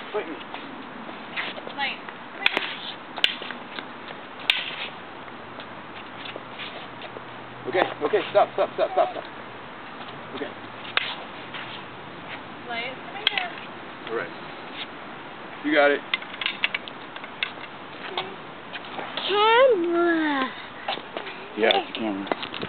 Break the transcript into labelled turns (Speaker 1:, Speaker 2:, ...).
Speaker 1: Fight me.
Speaker 2: Light.
Speaker 1: Okay, stop. Okay.
Speaker 2: Light, come here.
Speaker 1: Alright. You got it.
Speaker 3: Camera.
Speaker 1: Yeah, it's the camera.